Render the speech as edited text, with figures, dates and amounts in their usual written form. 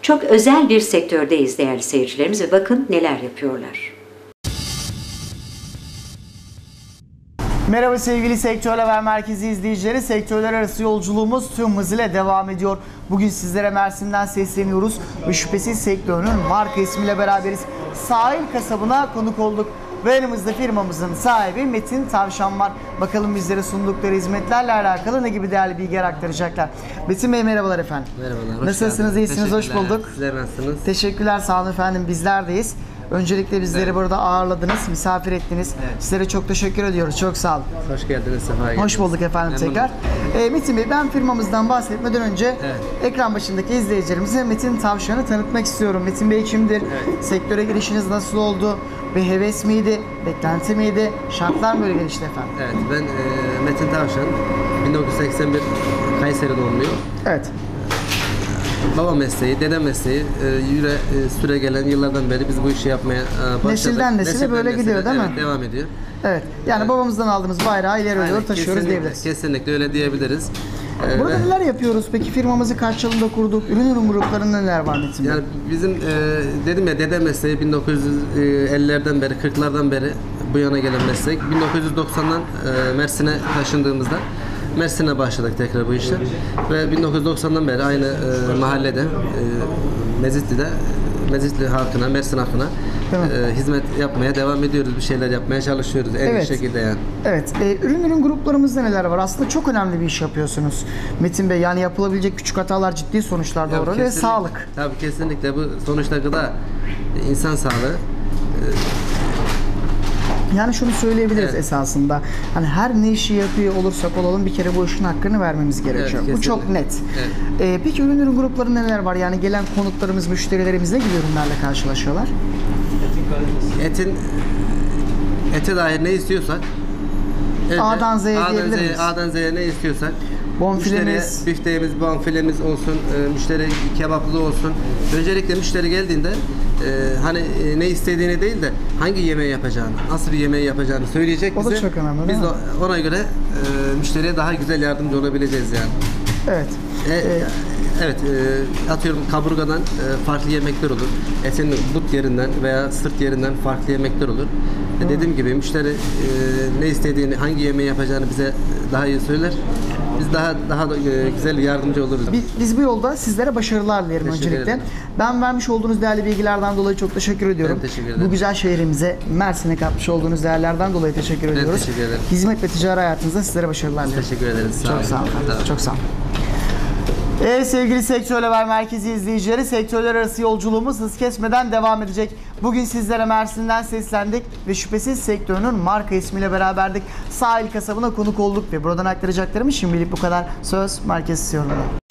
Çok özel bir sektördeyiz değerli seyircilerimiz ve bakın neler yapıyorlar. Merhaba sevgili Sektör Haber Merkezi izleyicileri. Sektörler arası yolculuğumuz tüm hızıyla devam ediyor. Bugün sizlere Mersin'den sesleniyoruz ve şüphesiz sektörün marka ismiyle beraberiz. Sahil kasabına konuk olduk ve yanımızda firmamızın sahibi Metin Tavşan var. Bakalım bizlere sundukları hizmetlerle alakalı ne gibi değerli bilgiler aktaracaklar. Metin Bey merhabalar efendim. Merhabalar. Nasılsınız? İyisiniz? Hoş bulduk. Sizler nasılsınız? Teşekkürler. Sağ olun efendim. Bizlerdeyiz. Öncelikle bizleri burada ağırladınız, misafir ettiniz. Sizlere çok teşekkür ediyoruz. Çok sağ olun. Hoş geldiniz, sefa geldiniz. Hoş bulduk efendim tekrar. Metin Bey, ben firmamızdan bahsetmeden önce ekran başındaki izleyicilerimize Metin Tavşan'ı tanıtmak istiyorum. Metin Bey kimdir? Sektöre girişiniz nasıl oldu? Bir heves miydi? Beklenti miydi? Şartlar mı böyle gelişti efendim? Evet, ben Metin Tavşan. 1981 Kayseri doğumluyum. Evet. Baba mesleği, dede mesleği, süre gelen yıllardan beri biz bu işi yapmaya başladık. Nesilden nesile böyle gidiyor değil mi? Evet, devam ediyor. Evet. Yani babamızdan aldığımız bayrağı ileri doğru taşıyoruz diyebiliriz. Kesinlikle öyle diyebiliriz. Burada neler yapıyoruz? Peki firmamızı kaç yılında kurduk? Ürün gruplarında neler var Metin Bey? Yani bizim dedim ya, dede mesleği 1950'lerden beri, 40'lardan beri bu yana gelen meslek. 1990'dan Mersin'e taşındığımızda Mersin'e başladık tekrar bu işe ve 1990'dan beri aynı mahallede Mezitli halkına, Mersin halkına hizmet yapmaya devam ediyoruz. Bir şeyler yapmaya çalışıyoruz en iyi şekilde yani. Evet. Ürün gruplarımızda neler var? Aslında çok önemli bir iş yapıyorsunuz Metin Bey. Yani yapılabilecek küçük hatalar ciddi sonuçlar doğurur ve sağlık. Tabii kesinlikle bu sonuçta gıda, insan sağlığı. Yani şunu söyleyebiliriz esasında. Hani her ne işi yapıyor olursak olalım bir kere bu işin hakkını vermemiz gerekiyor. Bu çok net. Evet. Peki ürün gruplarında neler var? Yani gelen konuklarımız, müşterilerimiz ne gibi ürünlerle karşılaşıyorlar? Ete dair ne istiyorsak A'dan Z'ye diyebilir miyiz? A'dan Z'ye ne istiyorsak bonfilemiz, bifteğimiz, bonfilemiz olsun, müşteri kebaplı olsun. Öncelikle müşteri geldiğinde hani ne istediğini değil de hangi yemeği yapacağını, nasıl bir yemeği yapacağını söyleyecek bize. O da çok önemli. Biz de ona göre müşteriye daha güzel yardımcı olabileceğiz yani. Evet. Evet, atıyorum kaburgadan farklı yemekler olur. Etin but yerinden veya sırt yerinden farklı yemekler olur. Dediğim gibi müşteri ne istediğini, hangi yemeği yapacağını bize daha iyi söyler. Biz daha güzel yardımcı oluruz. Biz bu yolda sizlere başarılar dilerim öncelikle. Ederim. Ben vermiş olduğunuz değerli bilgilerden dolayı çok teşekkür ediyorum. Ben teşekkür ederim. Bu güzel şehrimize, Mersin'e katmış olduğunuz değerlerden dolayı teşekkür ediyoruz. Teşekkür ederim. Hizmet ve ticari hayatınızda sizlere başarılar dilerim. Teşekkür ederiz. Çok sağ olun. Çok sağ olun. Evet sevgili Sektör Haber Merkezi izleyicileri, sektörler arası yolculuğumuz hız kesmeden devam edecek. Bugün sizlere Mersin'den seslendik ve şüphesiz sektörünün marka ismiyle beraberdik. Sahil kasabına konuk olduk ve buradan aktaracaklarımız şimdilik bu kadar. Söz merkez istiyorum.